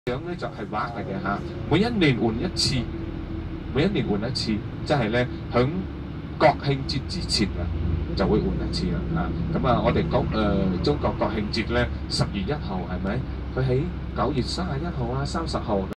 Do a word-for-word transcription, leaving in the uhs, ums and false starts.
樣咧就係畫嚟嘅嚇，每一年換一次，每一年換一次，即係咧響國慶節之前啊就會換一次啦嚇。咁啊，我哋國誒中國國慶節咧十月一號係咪？佢喺九月三十一號啊、三十號。